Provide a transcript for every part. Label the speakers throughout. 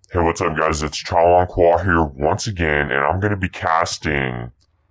Speaker 1: Hey, what's up, guys? It's QUA here once again, and I'm going to be casting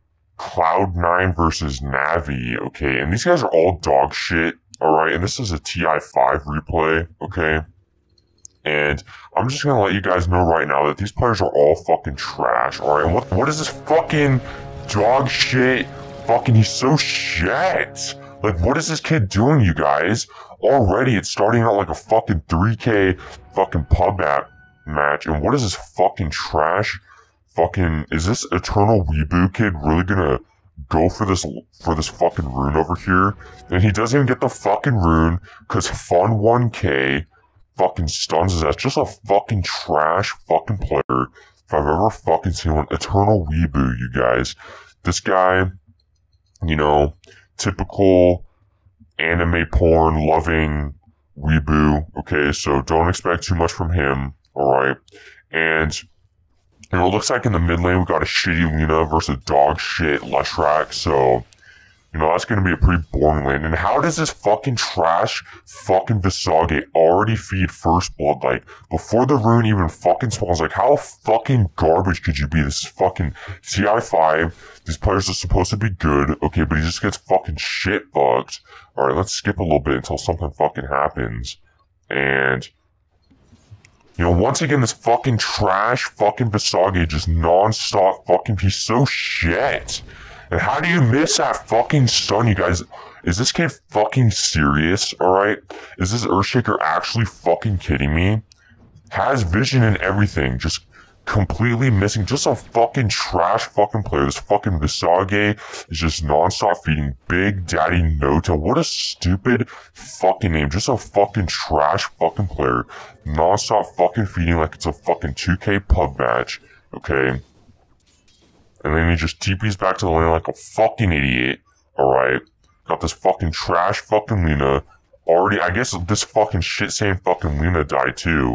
Speaker 1: Cloud9 versus Navi, okay? And these guys are all dog shit, alright? And this is a TI5 replay, okay? And I'm just going to let you guys know right now that these players are all fucking trash, alright? And what is this fucking dog shit? He's so shit! Like, what is this kid doing, you guys? Already, it's starting out like a fucking 3K fucking pub match, and what is this fucking trash? Is this Eternal Weeboo kid really gonna go for this fucking rune over here? And he doesn't even get the fucking rune, cause Fun 1K fucking stuns his ass. Just a fucking trash fucking player, if I've ever fucking seen one. Eternal Weeboo, you guys. This guy, you know, typical anime porn loving weeboo, okay, so don't expect too much from him. Alright, and it looks like in the mid lane we got a shitty Lina versus dog shit Leshrac, so that's gonna be a pretty boring lane. And how does this fucking trash fucking Visage already feed first blood, like, before the rune even fucking spawns? Like, how fucking garbage could you be? This is fucking TI5, these players are supposed to be good, okay, but he just gets fucking shit fucked. Alright, let's skip a little bit until something fucking happens, and once again, this fucking trash fucking Visage just non-stop fucking, he's so shit. And how do you miss that fucking stun, you guys? Is this kid fucking serious, alright? Is this Earthshaker actually fucking kidding me? Has vision and everything, just completely missing. Just a fucking trash fucking player. This fucking Visage is just non-stop feeding Big Daddy Nota. What a stupid fucking name. Just a fucking trash fucking player. Non-stop fucking feeding like it's a fucking 2K pub match. Okay. And then he just TPs back to the lane like a fucking idiot. Alright. Got this fucking trash fucking Lina. Already, I guess this fucking shit same fucking Lina died too.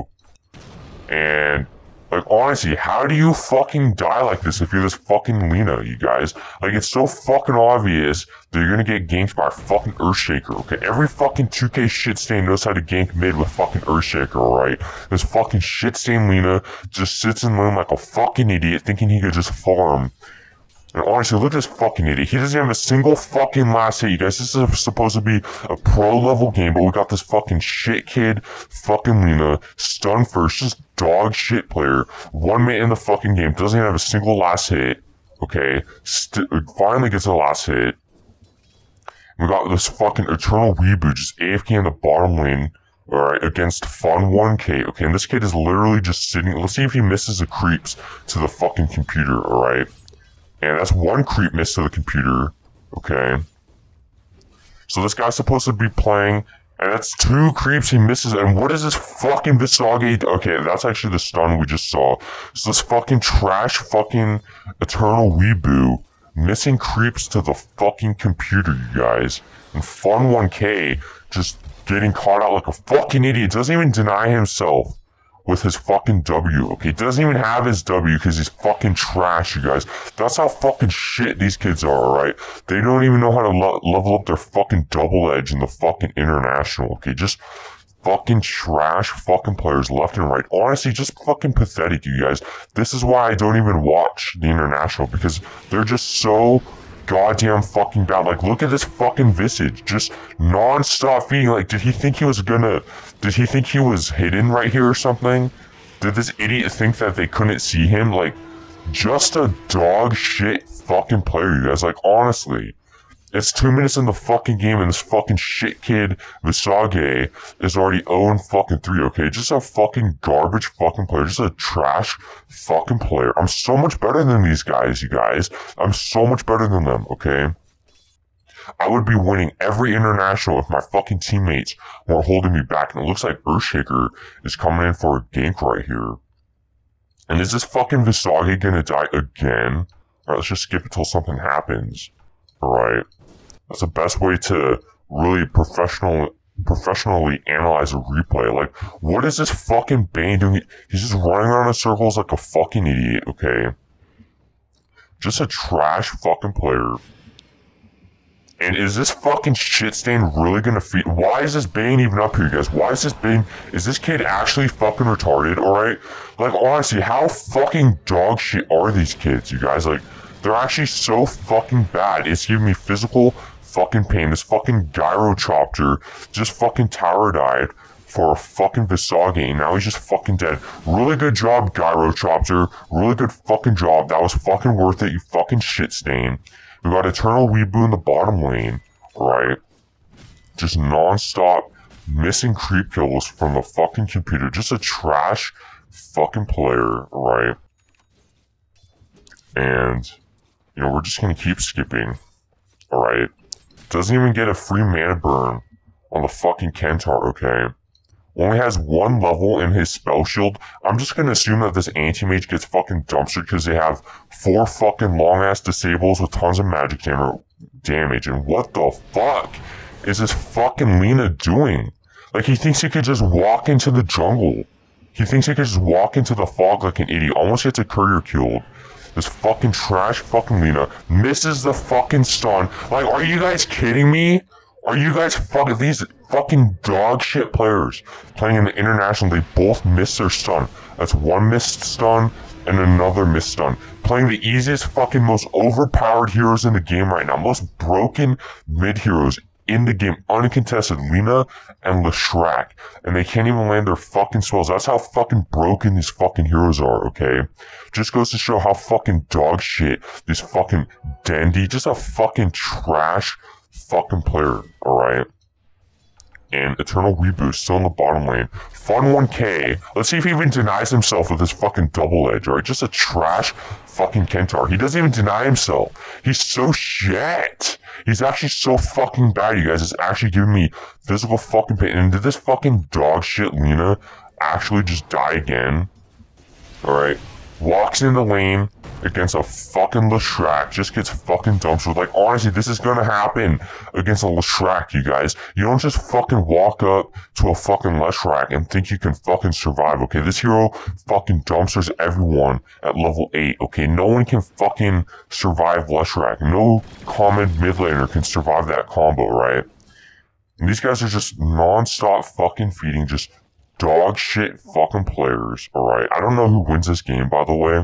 Speaker 1: And like, honestly, how do you fucking die like this if you're this fucking Lina, you guys? Like, it's so fucking obvious that you're gonna get ganked by a fucking Earthshaker, okay? Every fucking 2K shit stain knows how to gank mid with fucking Earthshaker, alright? This fucking shit stain Lina just sits in lane like a fucking idiot thinking he could just farm. And honestly, look at this fucking idiot. He doesn't have a single fucking last hit, you guys. This is supposed to be a pro level game, but we got this fucking shit kid, fucking Lina, stun first, just dog shit player. 1 minute in the fucking game, doesn't even have a single last hit. Okay, finally gets a last hit. We got this fucking Eternal Weeboo just AFK in the bottom lane. Alright, against Fun 1K. Okay, and this kid is literally just sitting. Let's see if he misses the creeps to the fucking computer, alright? And that's 1 creep miss to the computer, okay? So this guy's supposed to be playing, and that's 2 creeps he misses, and what is this fucking Visage? Okay, that's actually the stun we just saw. So this fucking trash fucking Eternal Weeboo missing creeps to the fucking computer, you guys. And Fun 1K just getting caught out like a fucking idiot, doesn't even deny himself with his fucking W, okay? Doesn't even have his W because he's fucking trash, you guys. That's how fucking shit these kids are, alright? They don't even know how to level up their fucking double edge in the fucking international, okay? Just fucking trash fucking players left and right. Honestly, just fucking pathetic, you guys. This is why I don't even watch the international, because they're just so goddamn fucking bad. Like, look at this fucking Visage, just non-stop feeding. Like, did he think he was hidden right here or something? Did this idiot think that they couldn't see him? Like, just a dog shit fucking player, you guys. Like, honestly, it's 2 minutes in the fucking game and this fucking shit kid Visage is already 0-3, okay? Just a fucking garbage fucking player, just a trash fucking player. I'm so much better than these guys, you guys. I'm so much better than them, okay? I would be winning every international if my fucking teammates weren't holding me back. And it looks like Earthshaker is coming in for a gank right here. And is this fucking Visage gonna die again? Alright, let's just skip it till something happens. Alright. That's the best way to really professionally analyze a replay. Like, what is this fucking Bane doing? He's just running around in circles like a fucking idiot, okay? Just a trash fucking player. And is this fucking shit stain really gonna feed? Why is this Bane even up here, guys? Why is this Bane? Is this kid actually fucking retarded, alright? Like, honestly, how fucking dog shit are these kids, you guys? Like, they're actually so fucking bad. It's giving me physical fucking pain. This fucking Gyrochopter just fucking tower died for a fucking Visage. Now he's just fucking dead. Really good job, Gyrochopter. Really good fucking job. That was fucking worth it, you fucking shit stain. We got Eternal Weeboo in the bottom lane, right? Just non-stop missing creep kills from the fucking computer. Just a trash fucking player, right? And, you know, we're just gonna keep skipping, alright? Doesn't even get a free mana burn on the fucking Kentaur, okay? Only has one level in his spell shield. I'm just gonna assume that this anti-mage gets fucking dumpstered because they have 4 fucking long-ass disables with tons of magic damage. And what the fuck is this fucking Lina doing? Like, he thinks he could just walk into the jungle. He thinks he could just walk into the fog like an idiot. Almost gets a courier killed. This fucking trash fucking Lina misses the fucking stun. Like, are you guys kidding me? Are you guys fucking, these fucking dog shit players playing in the international, they both missed their stun. That's one missed stun and another missed stun. Playing the easiest fucking most overpowered heroes in the game right now. Most broken mid heroes in the game. Uncontested. Lina and Leshrac. And they can't even land their fucking spells. That's how fucking broken these fucking heroes are, okay? Just goes to show how fucking dog shit this fucking Dendi, just a fucking trash fucking player, alright? And Eternal Weeboo still in the bottom lane. Fun 1K. Let's see if he even denies himself with this fucking double edge, alright? Just a trash fucking Kentaur. He doesn't even deny himself. He's so shit. He's actually so fucking bad, you guys. It's actually giving me physical fucking pain. And did this fucking dog shit Lina actually just die again? Alright. Walks in the lane against a fucking Leshrac, just gets fucking dumpstered. Like, honestly, this is gonna happen against a Leshrac, you guys. You don't just fucking walk up to a fucking Leshrac and think you can fucking survive, okay? This hero fucking dumpsters everyone at level 8, okay? No one can fucking survive Leshrac. No common mid laner can survive that combo, right? And these guys are just non-stop fucking feeding just dog shit fucking players, alright? I don't know who wins this game, by the way.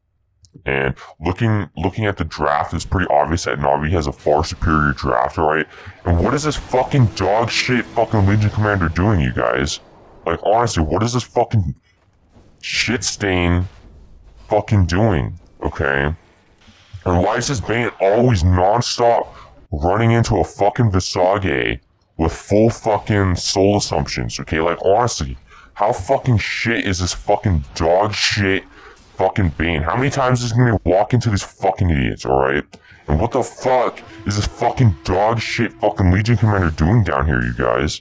Speaker 1: And looking at the draft, it's pretty obvious that Navi has a far superior draft, alright? And what is this fucking dog shit fucking Legion Commander doing, you guys? Like, honestly, what is this fucking shit stain fucking doing, okay? And why is this Bane always non-stop running into a fucking Visage with full fucking soul assumptions, okay? Like, honestly, how fucking shit is this fucking dog shit fucking Bane? How many times is he gonna walk into these fucking idiots, alright? And what the fuck is this fucking dog shit fucking Legion Commander doing down here, you guys?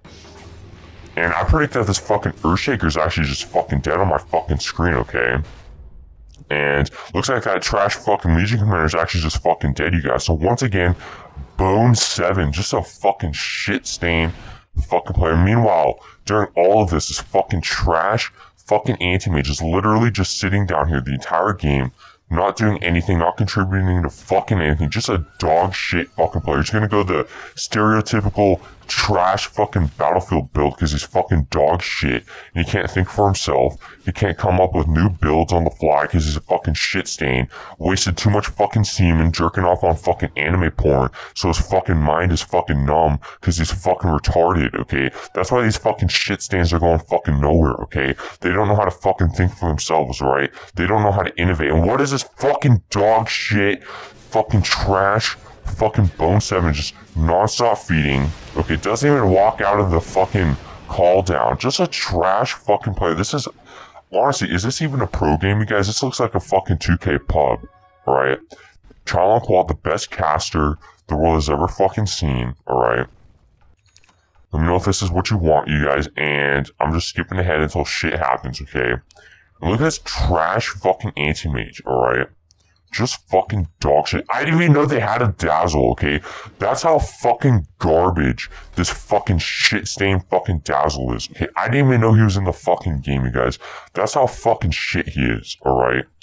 Speaker 1: And I predict that this fucking Earthshaker is actually just fucking dead on my fucking screen, okay? And looks like that trash fucking Legion Commander is actually just fucking dead, you guys. So once again, Bone 7, just a fucking shit stain fucking player. Meanwhile, during all of this fucking trash fucking anti-mage is literally just sitting down here the entire game, not doing anything, not contributing to fucking anything, just a dog shit fucking player. He's gonna go the stereotypical trash fucking Battlefield build because he's fucking dog shit and he can't think for himself. He can't come up with new builds on the fly because he's a fucking shit stain. Wasted too much fucking semen jerking off on fucking anime porn, so his fucking mind is fucking numb because he's fucking retarded, okay? That's why these fucking shit stains are going fucking nowhere, okay? They don't know how to fucking think for themselves, right? They don't know how to innovate. And what is this fucking dog shit fucking trash fucking Bone 7 just non-stop feeding? Okay, doesn't even walk out of the fucking call down. Just a trash fucking player. This is, honestly, is this even a pro game, you guys? This looks like a fucking 2K pub, alright? QUA, the best caster the world has ever fucking seen, alright? Let me know if this is what you want, you guys, and I'm just skipping ahead until shit happens, okay? And look at this trash fucking anti-mage, alright? Just fucking dog shit. I didn't even know they had a Dazzle, okay? That's how fucking garbage this fucking shit stained fucking Dazzle is, okay? I didn't even know he was in the fucking game, you guys. That's how fucking shit he is, alright?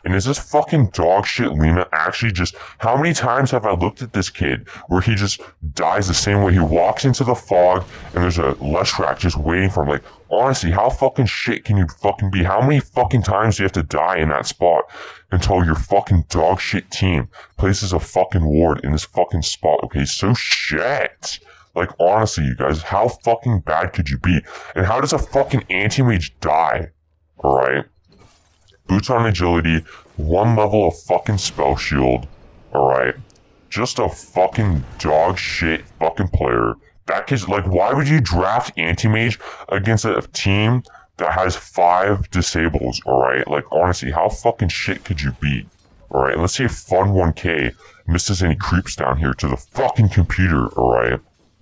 Speaker 1: And is this fucking dog shit Lina actually just... How many times have I looked at this kid where he just dies the same way? He walks into the fog and there's a Leshrac just waiting for him. Like, honestly, how fucking shit can you fucking be? How many fucking times do you have to die in that spot until your fucking dog shit team places a fucking ward in this fucking spot? Okay, so shit. Like, honestly, you guys, how fucking bad could you be? And how does a fucking anti-mage die? Alright? Boots on agility, 1 level of fucking spell shield. Alright? Just a fucking dog shit fucking player. That kid's like, why would you draft anti-mage against a team that has 5 disables? Alright? Like, honestly, how fucking shit could you be? Alright? Let's see if Fun 1K misses any creeps down here to the fucking computer. Alright?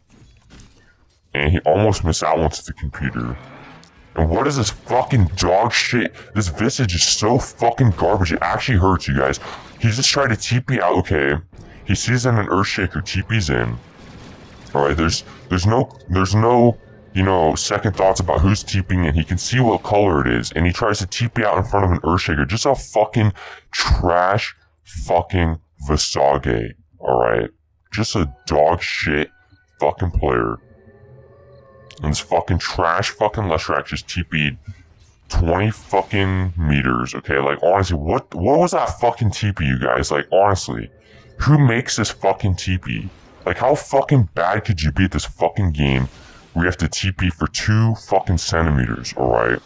Speaker 1: And he almost missed that one to the computer. And what is this fucking dog shit? This Visage is so fucking garbage. It actually hurts, you guys. He's just trying to TP out. Okay. He sees that an Earthshaker TP's in. Alright, there's no, you know, second thoughts about who's TPing in. He can see what color it is. And he tries to TP out in front of an Earthshaker. Just a fucking trash fucking Visage. Alright. Just a dog shit fucking player. And this fucking trash fucking Leshrac just TP'd 20 fucking meters, okay? Like, honestly, what was that fucking TP, you guys? Like, honestly, who makes this fucking TP? Like, how fucking bad could you be at this fucking game where you have to TP for 2 fucking centimeters, alright?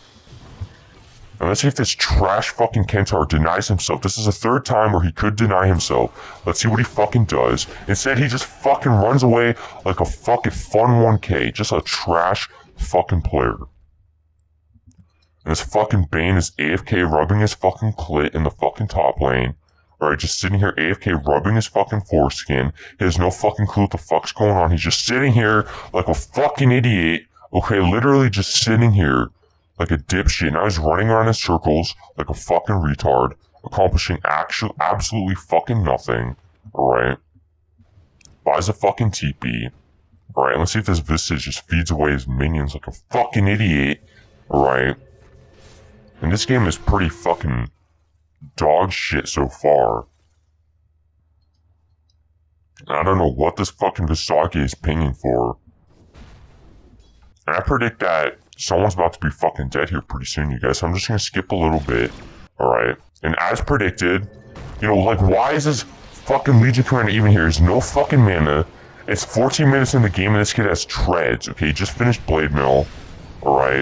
Speaker 1: And let's see if this trash fucking Kentaro denies himself. This is the 3rd time where he could deny himself. Let's see what he fucking does. Instead, he just fucking runs away like a fucking Fun 1K. Just a trash fucking player. And this fucking Bane is AFK rubbing his fucking clit in the fucking top lane. Alright, just sitting here AFK rubbing his fucking foreskin. He has no fucking clue what the fuck's going on. He's just sitting here like a fucking idiot. Okay, literally just sitting here like a dipshit. Now he's running around in circles like a fucking retard, accomplishing absolutely fucking nothing. Alright. Buys a fucking TP. Alright, let's see if this Visage just feeds away his minions like a fucking idiot. Alright. And this game is pretty fucking dog shit so far. I don't know what this fucking Visage is pinging for. And I predict that someone's about to be fucking dead here pretty soon, you guys. So I'm just gonna skip a little bit. Alright. And as predicted, you know, like, why is this fucking Legion Commander even here? There's no fucking mana. It's 14 minutes in the game and this kid has treads. Okay, he just finished Blade Mill. Alright.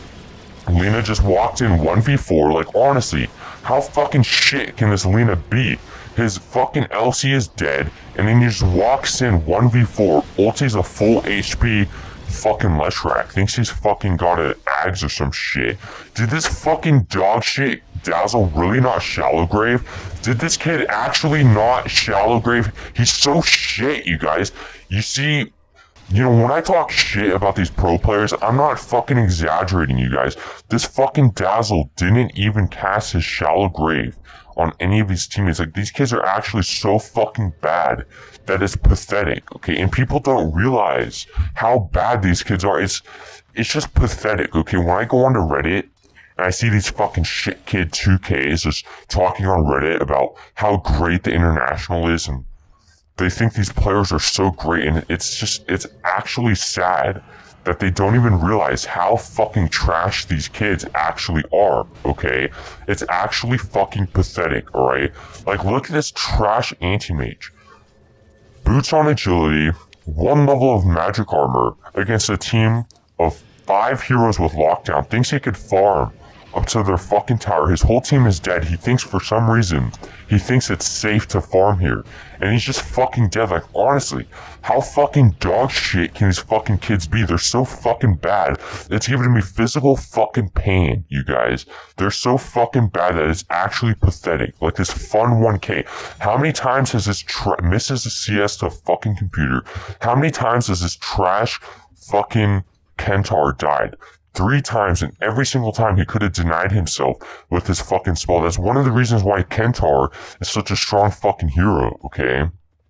Speaker 1: Lina just walked in 1v4. Like, honestly, how fucking shit can this Lina be? His fucking LC is dead, and then he just walks in 1v4, ultis a full HP fucking Leshrac, thinks he's fucking got an Ags or some shit. Did this fucking dog shit Dazzle really not Shallow Grave? Did this kid actually not Shallow Grave? He's so shit, you guys. You see, you know, when I talk shit about these pro players, I'm not fucking exaggerating, you guys. This fucking Dazzle didn't even cast his Shallow Grave on any of his teammates. Like, these kids are actually so fucking bad that it's pathetic, okay? And people don't realize how bad these kids are. It's just pathetic, okay? When I go onto Reddit and I see these fucking shit kid 2Ks just talking on Reddit about how great the International is, and they think these players are so great, and it's actually sad that they don't even realize how fucking trash these kids actually are, okay? It's actually fucking pathetic, alright? Like, look at this trash anti-mage. Boots on agility, 1 level of magic armor against a team of 5 heroes with lockdown. Thinks he could farm up to their fucking tower. His whole team is dead. He thinks for some reason, he thinks it's safe to farm here. And he's just fucking dead. Like, honestly, how fucking dog shit can these fucking kids be? They're so fucking bad. It's giving me physical fucking pain, you guys. They're so fucking bad that it's actually pathetic. Like this Fun 1K. How many times has this misses the CS to a fucking computer? How many times has this trash fucking Kentaro died? 3 times, and every single time he could have denied himself with his fucking spell. That's one of the reasons why Kentaro is such a strong fucking hero, okay?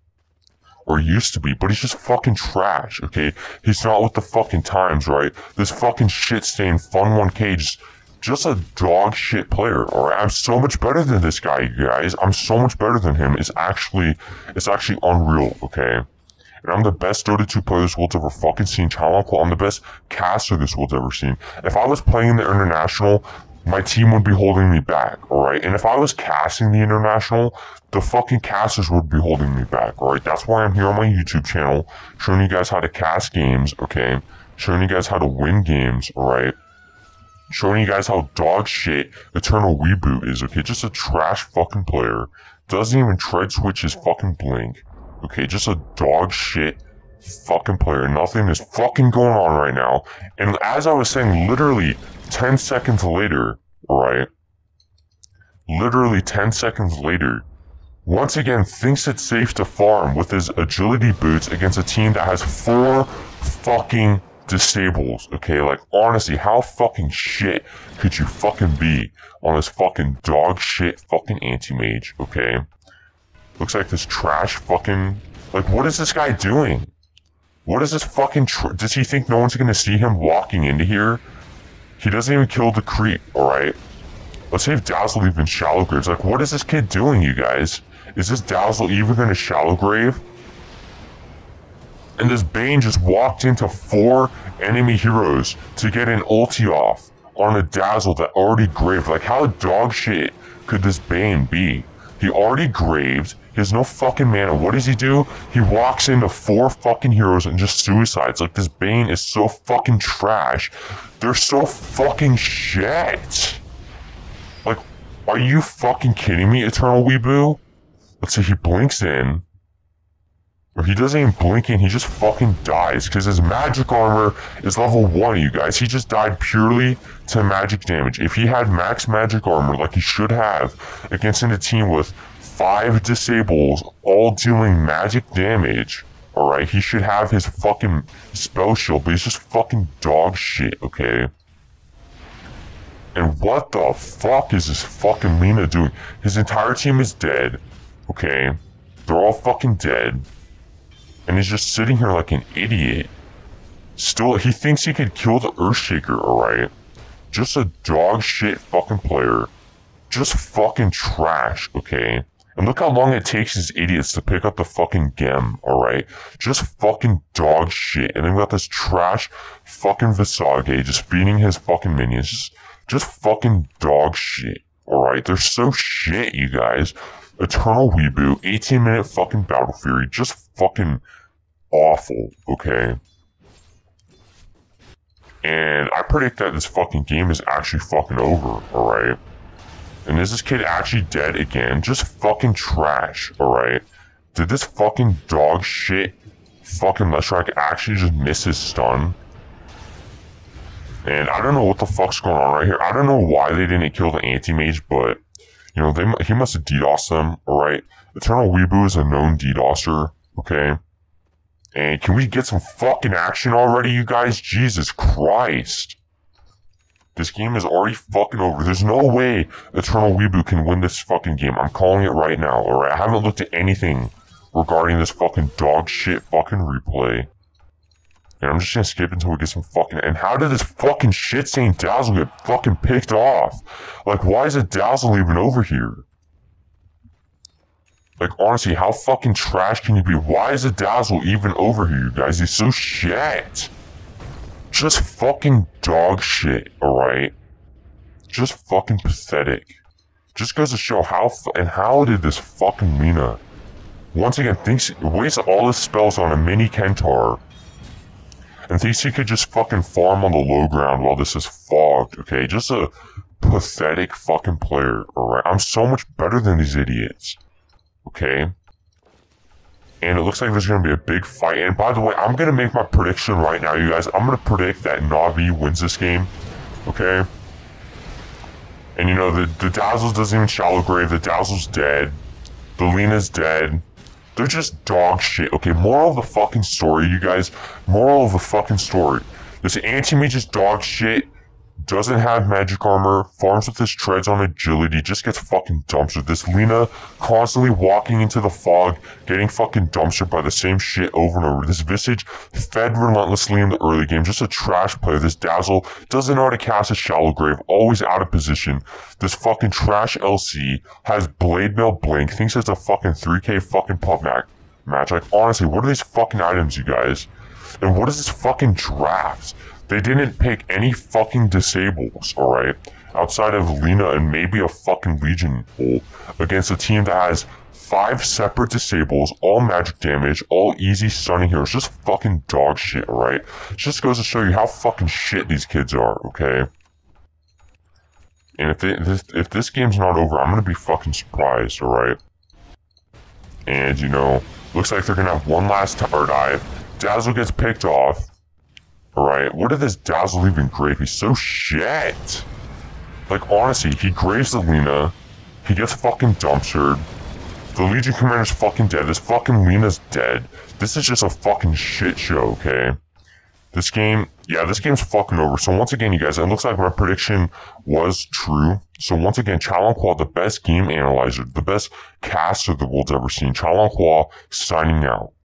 Speaker 1: Or used to be, but he's just fucking trash, okay? He's not with the fucking times, right? This fucking shit-stained Fun 1K just Just a dog shit player, alright? I'm so much better than this guy, you guys. I'm so much better than him. It's actually unreal, okay? And I'm the best Dota 2 player this world's ever fucking seen. I'm the best caster this world's ever seen. If I was playing in the International, my team would be holding me back, alright? And if I was casting the International, the fucking casters would be holding me back, alright? That's why I'm here on my YouTube channel, showing you guys how to cast games, okay? Showing you guys how to win games, alright? Showing you guys how dog shit Eternal Reboot is, okay? Just a trash fucking player. Doesn't even tread switch his fucking blink. Okay, just a dog shit fucking player. Nothing is fucking going on right now. And as I was saying, literally 10 seconds later, right? Literally 10 seconds later, once again thinks it's safe to farm with his agility boots against a team that has 4 fucking disables, okay? Like, honestly, how fucking shit could you fucking be on this fucking dog shit fucking anti-mage, okay? Looks like this trash fucking... Like, what is this guy doing? What is this fucking... Does he think no one's gonna see him walking into here? He doesn't even kill the creep, alright? Let's say if Dazzle even shallow graves. Like, what is this kid doing, you guys? Is this Dazzle even gonna shallow grave? And this Bane just walked into 4 enemy heroes to get an ulti off on a Dazzle that already graved. Like, how dog shit could this Bane be? He already graved. He has no fucking mana. What does he do? He walks into 4 fucking heroes and just suicides. Like, this Bane is so fucking trash. They're so fucking shit. Like, are you fucking kidding me, Eternal Weeboo? Let's say he blinks in. Or he doesn't even blink in, he just fucking dies. Because his magic armor is level 1, you guys. He just died purely to magic damage. If he had max magic armor, like he should have, against a team with 5 disables, all dealing magic damage, alright, he should have his fucking spell shield, but he's just fucking dog shit, okay? And what the fuck is this fucking Lina doing? His entire team is dead, okay? They're all fucking dead. And he's just sitting here like an idiot. Still, he thinks he could kill the Earthshaker, alright? Just a dog shit fucking player. Just fucking trash, okay? And look how long it takes these idiots to pick up the fucking gem, alright? Just fucking dog shit. And then we got this trash fucking Visage just feeding his fucking minions. Just fucking dog shit, alright? They're so shit, you guys. Eternal Weeboo, 18-minute fucking Battle Fury, just fucking awful, okay? And I predict that this fucking game is actually fucking over, alright? And is this kid actually dead again? Just fucking trash, alright? Did this fucking dog shit fucking Leshrac actually just miss his stun? And I don't know what the fuck's going on right here. I don't know why they didn't kill the anti-mage, but... You know, he must have DDoSed them, alright? Eternal Weeboo is a known DDoSer, okay? And can we get some fucking action already, you guys? Jesus Christ. This game is already fucking over. There's no way Eternal Weeboo can win this fucking game. I'm calling it right now, alright? I haven't looked at anything regarding this fucking dog shit fucking replay. And I'm just gonna skip until we get some fucking... And how did this fucking shit-stained Dazzle get fucking picked off? Like, why is a Dazzle even over here? Like, honestly, how fucking trash can you be? Why is a Dazzle even over here, you guys? He's so shit. Just fucking dog shit, alright? Just fucking pathetic. Just goes to show how did this fucking Lina once again wastes all his spells on a mini Kentaur and thinks he could just fucking farm on the low ground while this is fogged, okay? Just a pathetic fucking player, alright? I'm so much better than these idiots, okay? And it looks like there's gonna be a big fight. And by the way, I'm gonna make my prediction right now, you guys. I'm gonna predict that Navi wins this game, okay? And you know, the Dazzles doesn't even shallow grave. The Dazzle's dead. The Lina's dead. They're just dog shit. Okay, moral of the fucking story, you guys. Moral of the fucking story. This anti-mage is dog shit. doesn't have magic armor, farms with his treads on agility, just gets fucking dumpstered. This Lina constantly walking into the fog, getting fucking dumpstered by the same shit over and over. This Visage fed relentlessly in the early game, just a trash player. This Dazzle doesn't know how to cast a Shallow Grave, always out of position. This fucking trash LC has Blade Mail Blink, thinks it's a fucking 3k fucking pub match. Like, honestly, what are these fucking items, you guys? And what is this fucking draft? They didn't pick any fucking disables, alright? Outside of Lina and maybe a fucking Legion pool against a team that has 5 separate disables, all magic damage, all easy stunning heroes. Just fucking dog shit, alright? Just goes to show you how fucking shit these kids are, okay? And if this game's not over, I'm gonna be fucking surprised, alright? And, you know, looks like they're gonna have one last tower dive. Dazzle gets picked off. Alright, what did this Dazzle even grave? He's so shit. Like, honestly, he graves the Lina. He gets fucking dumpstered. The Legion Commander's fucking dead. This fucking Lina's dead. This is just a fucking shit show, okay? This game, yeah, this game's fucking over. So once again, you guys, it looks like my prediction was true. So once again, QUA, the best game analyzer, the best caster the world's ever seen. QUA signing out.